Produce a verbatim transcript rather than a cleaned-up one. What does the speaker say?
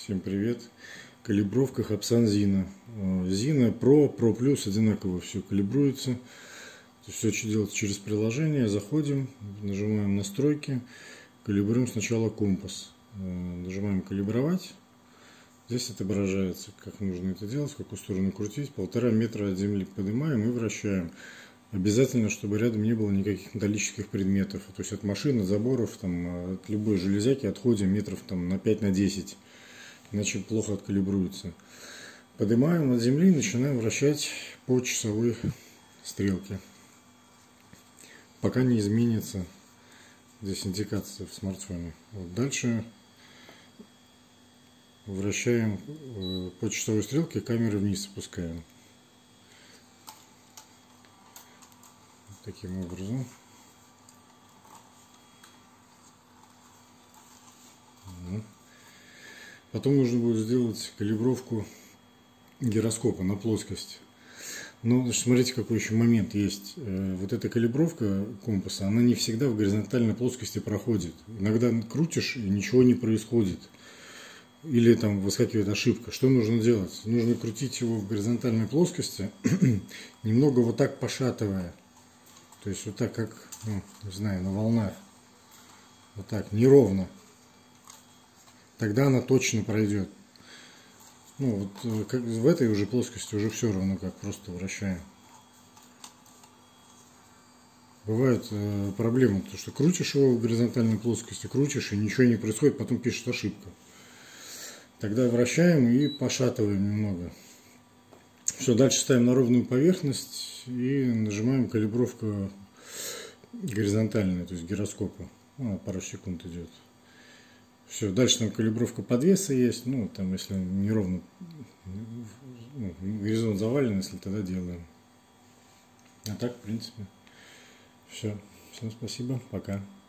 Всем привет! Калибровка Хапсан Zino. Zino Pro, Pro Plus одинаково все калибруется. Все делается через приложение. Заходим, нажимаем настройки, калибруем сначала компас. Нажимаем калибровать. Здесь отображается, как нужно это делать, в какую сторону крутить. Полтора метра от земли поднимаем и вращаем. Обязательно, чтобы рядом не было никаких металлических предметов. То есть от машин, от заборов, там, от любой железяки отходим метров там, на пять-десять. Иначе плохо откалибруется. Поднимаем от земли и начинаем вращать по часовой стрелке. Пока не изменится здесь индикация в смартфоне. Вот дальше вращаем по часовой стрелке, камеру вниз опускаем. Таким образом. Потом нужно будет сделать калибровку гироскопа на плоскость. Но смотрите, какой еще момент есть. Вот эта калибровка компаса, она не всегда в горизонтальной плоскости проходит. Иногда крутишь, и ничего не происходит. Или там выскакивает ошибка. Что нужно делать? Нужно крутить его в горизонтальной плоскости, немного вот так пошатывая. То есть вот так, как, ну, не знаю, на волнах. Вот так, неровно. Тогда она точно пройдет. Ну, вот как в этой уже плоскости уже все равно, как просто вращаем. Бывают э, проблемы, потому что крутишь его в горизонтальной плоскости, крутишь, и ничего не происходит, потом пишет ошибка. Тогда вращаем и пошатываем немного. Все, дальше ставим на ровную поверхность и нажимаем калибровку горизонтальную, то есть гироскопа. Ну, пару секунд идет. Все, дальше там калибровка подвеса есть, ну, там, если неровно, ну, горизонт завален, если тогда делаем. А так, в принципе, все. Всем спасибо, пока.